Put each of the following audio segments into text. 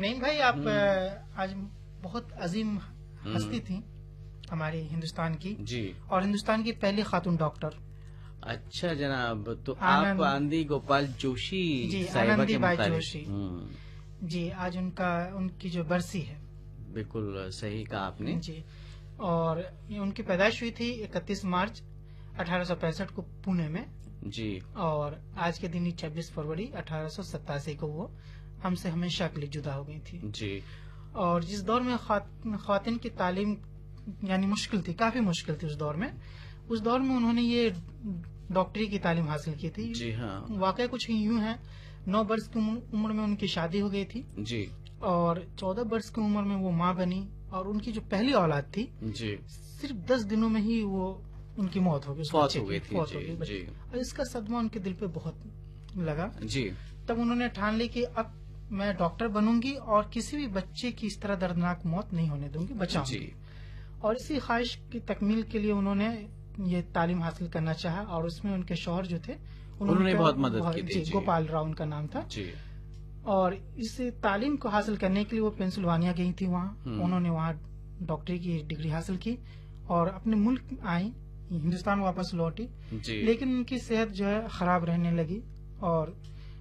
नईम भाई, आप आज बहुत अजीम हस्ती थी हमारी हिंदुस्तान की जी, और हिंदुस्तान की पहली खातून डॉक्टर। अच्छा जनाब, तो आप आनंदी गोपाल जोशी जी, साहिबा आनंदी के बाई मुतालिक। जोशी जी, आज उनकी जो बरसी है। बिल्कुल सही कहा आपने जी, और ये उनकी पैदाइश हुई थी 31 मार्च 1865 को पुणे में, जी। और आज के दिन ही 26 फरवरी 1887 को वो हमसे हमेशा के लिए जुदा हो गई थी। जी, और जिस दौर में ख्वातीन की तालीम यानी मुश्किल थी, काफी मुश्किल थी उस दौर में उन्होंने ये डॉक्टरी की तालीम हासिल की थी। जी हाँ, वाकई कुछ यूं है, 9 वर्ष की उम्र में उनकी शादी हो गई थी जी, और 14 वर्ष की उम्र में वो माँ बनी, और उनकी जो पहली औलाद थी जी, सिर्फ 10 दिनों में ही वो उनकी मौत हो गई, फौत हो गई थी। फौत हो जी, गई। जी, और इसका सदमा उनके दिल पे बहुत लगा। जी, तब उन्होंने ठान ली कि अब मैं डॉक्टर बनूंगी और किसी भी बच्चे की इस तरह दर्दनाक मौत नहीं होने दूंगी, बचाऊंगी। जी, और इसी ख्वाहिश की तकमील के लिए उन्होंने ये तालीम हासिल करना चाहा, और उसमें उनके शौहर जो थे उन्होंने बहुत मदद की थी। गोपाल राव उनका नाम था। जी, और इस तालीम को हासिल करने के लिए वो पेंसिल्वानिया गई थी। वहाँ उन्होंने वहाँ डॉक्टरी की डिग्री हासिल की और अपने मुल्क आई, हिंदुस्तान वापस लौटी। जी, लेकिन उनकी सेहत जो है खराब रहने लगी और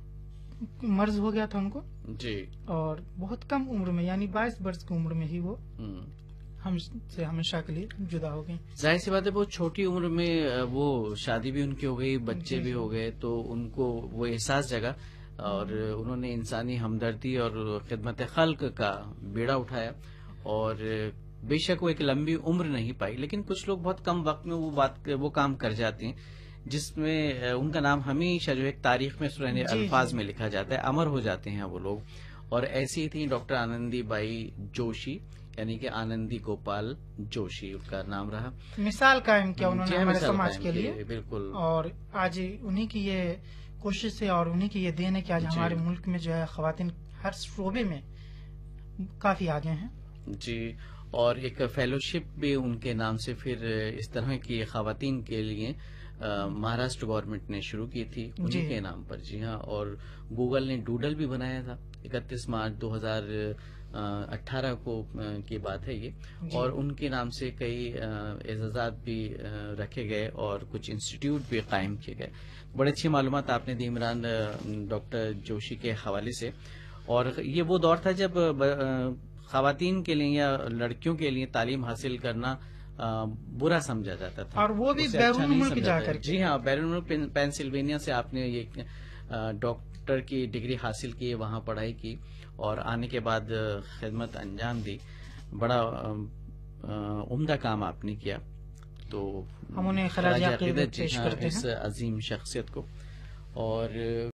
मर्ज हो गया था उनको, जी, और बहुत कम उम्र में यानी 22 वर्ष की उम्र में ही वो हमसे हमेशा के लिए जुदा हो गई। जाहिर सी बात है, बहुत छोटी उम्र में वो शादी भी उनकी हो गई, बच्चे भी हो गए, तो उनको वो एहसास जगा और उन्होंने इंसानी हमदर्दी और खिदमत खल्क का बीड़ा उठाया। और बेशक वो एक लंबी उम्र नहीं पाई, लेकिन कुछ लोग बहुत कम वक्त में वो काम कर जाते हैं जिसमें उनका नाम हमेशा जो एक तारीख में सुनहरे अल्फाज में लिखा जाता है, अमर हो जाते हैं वो लोग। और ऐसी ही थी डॉक्टर आनंदी बाई जोशी, यानी कि आनंदी गोपाल जोशी उनका नाम रहा। मिसाल कायम किया उन्होंने हमारे समाज के लिए। बिल्कुल। और आज उन्हीं की ये कोशिश है और उन्हीं की ये देन है कि आज हमारे मुल्क में जो है ख्वातीन हर शोबे में काफी आगे हैं। जी, और एक फेलोशिप भी उनके नाम से फिर इस तरह की ख्वातीन के लिए महाराष्ट्र गवर्नमेंट ने शुरू की थी उन्हीं के नाम पर। जी हाँ, और गूगल ने डूडल भी बनाया था 31 मार्च 2018 को की बात है ये, और उनके नाम से कई एजाजात भी रखे गए और कुछ इंस्टीट्यूट भी कायम किए गए। बड़ी अच्छी मालूमात आपने दी इमरान डॉक्टर जोशी के हवाले से। और ये वो दौर था जब खवातीन के लिए या लड़कियों के लिए तालीम हासिल करना बुरा समझा जाता था, और वो भी बैरून मुल्क जाकर। जी हाँ, बैरून मुल्क पेंसिल्वेनिया से आपने ये डॉक्टर की डिग्री हासिल की, वहाँ पढ़ाई की और आने के बाद खिदमत अंजाम दी। बड़ा उम्दा काम आपने किया, तो हम उन्हें खराज अकीदत पेश करते हैं इस अजीम शख्सियत को। और